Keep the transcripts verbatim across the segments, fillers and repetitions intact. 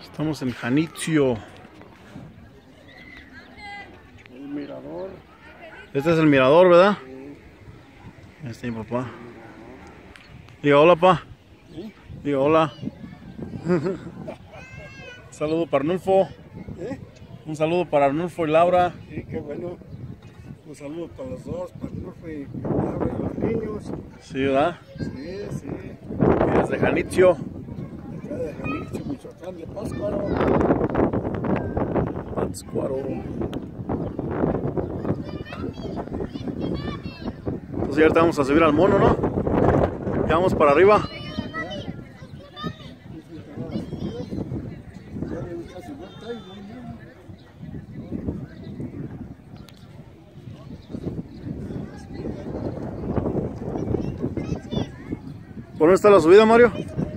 Estamos en Janitzio. El mirador. Este es el mirador, ¿verdad? Sí. Ahí está mi papá. Diga hola, pa. ¿Eh? Diga hola. Un saludo para Arnulfo. ¿Eh? Un saludo para Arnulfo y Laura. Sí, qué bueno. Un saludo para los dos, para Arnulfo y Laura y los niños. Sí, ¿verdad? Sí, sí. Y desde Janitzio. Acá de Janitzio, Michoacán, de Pátzcuaro. Pátzcuaro. Entonces ya ahorita vamos a subir al mono, ¿no? Ya vamos para arriba. ¿Por dónde está la subida, Mario?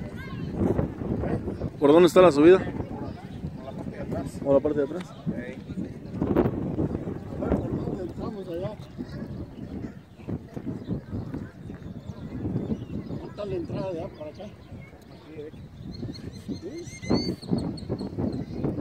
¿Por dónde está la subida? Por la parte de atrás. ¿O la parte de atrás? A ver, ¿por dónde entramos allá? ¿Dónde está la entrada de allá para acá? Aquí, ¿eh? ¿Sí?